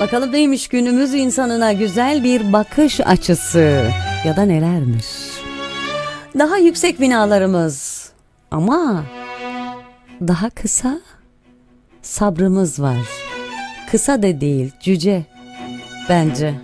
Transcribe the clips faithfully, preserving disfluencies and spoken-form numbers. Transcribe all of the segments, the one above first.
Bakalım neymiş günümüz insanına güzel bir bakış açısı ya da nelermiş. Daha yüksek binalarımız ama daha kısa sabrımız var. Kısa da değil, cüce bence.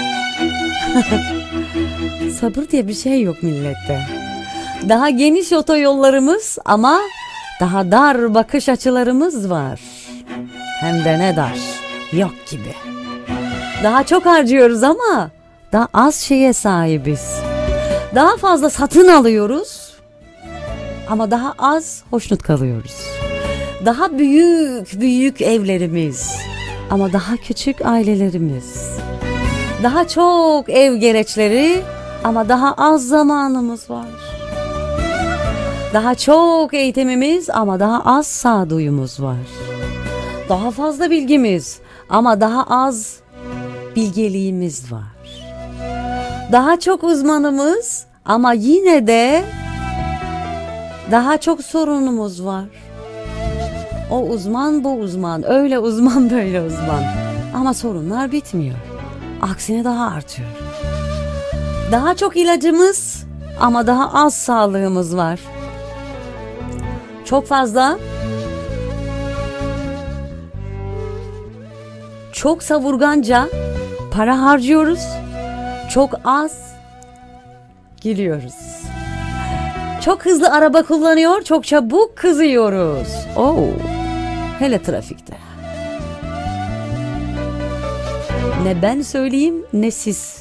Sabır diye bir şey yok millette. Daha geniş otoyollarımız ama daha dar bakış açılarımız var. Hem de ne dar, yok gibi. Daha çok harcıyoruz ama daha az şeye sahibiz. Daha fazla satın alıyoruz ama daha az hoşnut kalıyoruz. Daha büyük büyük evlerimiz ama daha küçük ailelerimiz. Daha çok ev gereçleri ama daha az zamanımız var. Daha çok eğitimimiz ama daha az sağduyumuz var. Daha fazla bilgimiz ama daha az bilgeliğimiz var. Daha çok uzmanımız ama yine de daha çok sorunumuz var. O uzman, bu uzman, öyle uzman, böyle uzman. Ama sorunlar bitmiyor. Aksine daha artıyor. Daha çok ilacımız ama daha az sağlığımız var. Çok fazla, çok savurganca para harcıyoruz. Çok az gülüyoruz. Çok hızlı araba kullanıyor, çok çabuk kızıyoruz. Oo, hele trafikte. Ne ben söyleyeyim ne siz.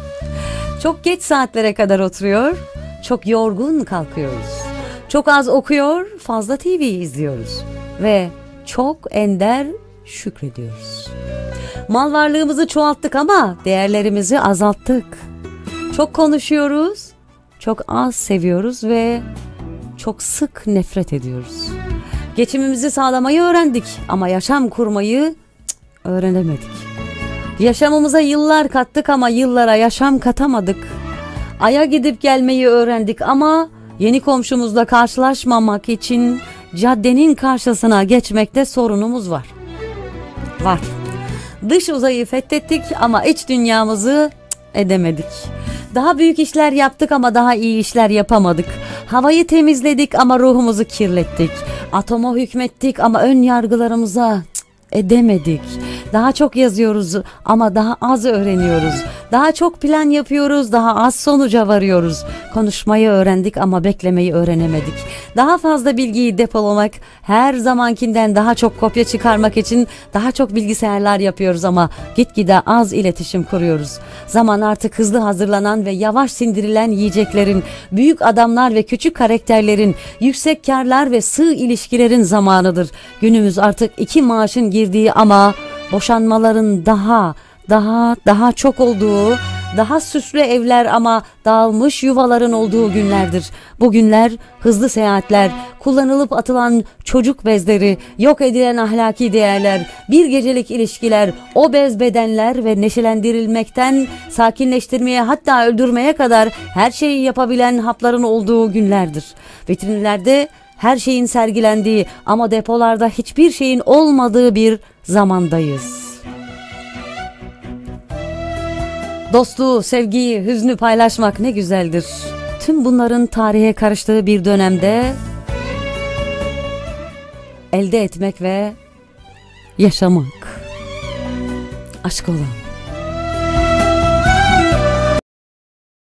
Çok geç saatlere kadar oturuyor, çok yorgun kalkıyoruz. Çok az okuyor, fazla T V izliyoruz. Ve çok ender şükrediyoruz. Mal varlığımızı çoğalttık ama değerlerimizi azalttık. Çok konuşuyoruz, çok az seviyoruz ve çok sık nefret ediyoruz. Geçimimizi sağlamayı öğrendik ama yaşam kurmayı cık, öğrenemedik. Yaşamımıza yıllar kattık ama yıllara yaşam katamadık. Ay'a gidip gelmeyi öğrendik ama yeni komşumuzla karşılaşmamak için caddenin karşısına geçmekte sorunumuz var. Var. Dış uzayı fethettik ama iç dünyamızı edemedik. Daha büyük işler yaptık ama daha iyi işler yapamadık. Havayı temizledik ama ruhumuzu kirlettik. Atoma hükmettik ama ön yargılarımıza edemedik. Daha çok yazıyoruz ama daha az öğreniyoruz. Daha çok plan yapıyoruz, daha az sonuca varıyoruz. Konuşmayı öğrendik ama beklemeyi öğrenemedik. Daha fazla bilgiyi depolamak, her zamankinden daha çok kopya çıkarmak için daha çok bilgisayarlar yapıyoruz ama gitgide az iletişim kuruyoruz. Zaman artık hızlı hazırlanan ve yavaş sindirilen yiyeceklerin, büyük adamlar ve küçük karakterlerin, yüksek karlar ve sığ ilişkilerin zamanıdır. Günümüz artık iki maaşın girdiği ama boşanmaların daha daha daha çok olduğu, daha süslü evler ama dağılmış yuvaların olduğu günlerdir. Bu günler hızlı seyahatler, kullanılıp atılan çocuk bezleri, yok edilen ahlaki değerler, bir gecelik ilişkiler, obez bedenler ve neşelendirilmekten sakinleştirmeye hatta öldürmeye kadar her şeyi yapabilen hapların olduğu günlerdir. Vitrinlerde her şeyin sergilendiği ama depolarda hiçbir şeyin olmadığı bir zamandayız. Dostluğu, sevgiyi, hüznü paylaşmak ne güzeldir. Tüm bunların tarihe karıştığı bir dönemde elde etmek ve yaşamak. Aşk olan.